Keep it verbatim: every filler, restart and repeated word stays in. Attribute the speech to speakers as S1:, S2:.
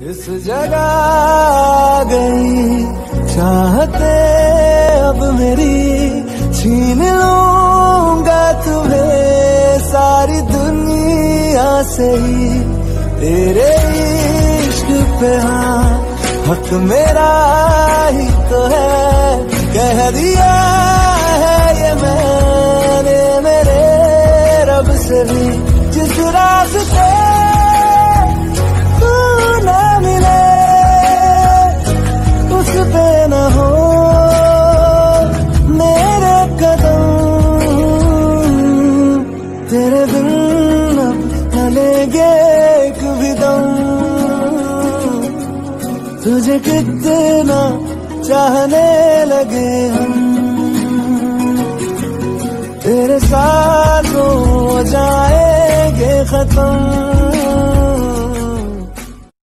S1: इस जगह आ गई चाहते अब मेरी, छीन लूंगा तुम्हें सारी दुनिया से ही। तेरे इश्क पे हाँ हक मेरा ही तो है, कह दिया है ये मैंने मेरे रब से भी। जिस रास्ते तू ना मिले उस पे न हो मेरे कदम, तेरे बिन अब न लेंगे एक भी दम। तुझे कितना चाहने लगे हम, तेरे साथ हो जाएंगे खत्म।